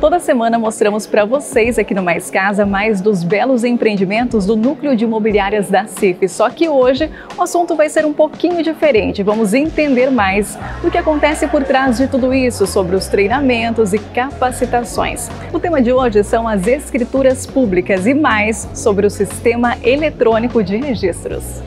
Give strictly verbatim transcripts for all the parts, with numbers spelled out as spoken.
Toda semana mostramos para vocês aqui no Mais Casa mais dos belos empreendimentos do Núcleo de Imobiliárias da CIF. Só que hoje o assunto vai ser um pouquinho diferente. Vamos entender mais o que acontece por trás de tudo isso, sobre os treinamentos e capacitações. O tema de hoje são as escrituras públicas e mais sobre o sistema eletrônico de registros.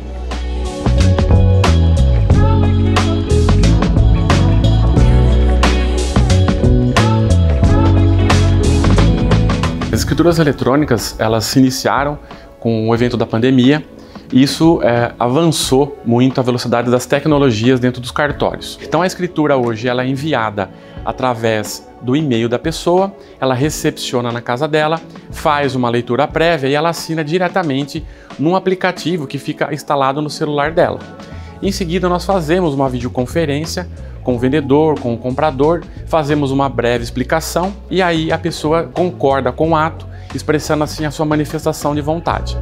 As escrituras eletrônicas, elas se iniciaram com o evento da pandemia e isso é, avançou muito a velocidade das tecnologias dentro dos cartórios. Então a escritura hoje ela é enviada através do e-mail da pessoa, ela recepciona na casa dela, faz uma leitura prévia e ela assina diretamente num aplicativo que fica instalado no celular dela. Em seguida nós fazemos uma videoconferência com o vendedor, com o comprador, fazemos uma breve explicação e aí a pessoa concorda com o ato, expressando assim a sua manifestação de vontade.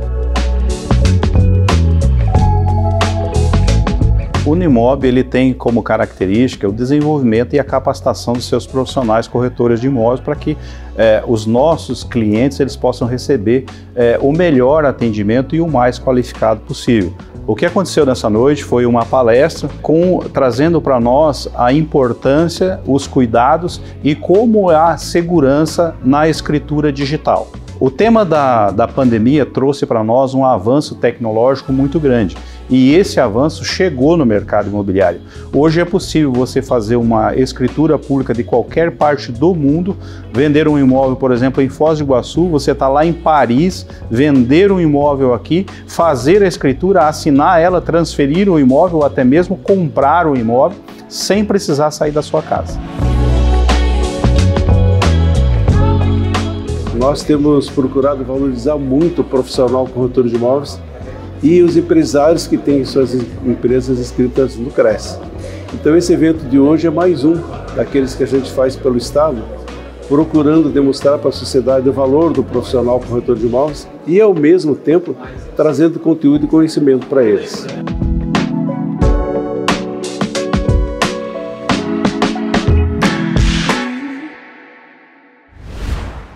O Unimob ele tem como característica o desenvolvimento e a capacitação dos seus profissionais corretores de imóveis para que eh, os nossos clientes eles possam receber eh, o melhor atendimento e o mais qualificado possível. O que aconteceu nessa noite foi uma palestra com, trazendo para nós a importância, os cuidados e como é a segurança na escritura digital. O tema da, da pandemia trouxe para nós um avanço tecnológico muito grande e esse avanço chegou no mercado imobiliário. Hoje é possível você fazer uma escritura pública de qualquer parte do mundo, vender um imóvel, por exemplo, em Foz do Iguaçu, você está lá em Paris, vender um imóvel aqui, fazer a escritura, assinar ela, transferir o imóvel ou até mesmo comprar o imóvel sem precisar sair da sua casa. Nós temos procurado valorizar muito o profissional corretor de imóveis e os empresários que têm suas empresas inscritas no CRES. Então esse evento de hoje é mais um daqueles que a gente faz pelo Estado, procurando demonstrar para a sociedade o valor do profissional corretor de imóveis e ao mesmo tempo trazendo conteúdo e conhecimento para eles.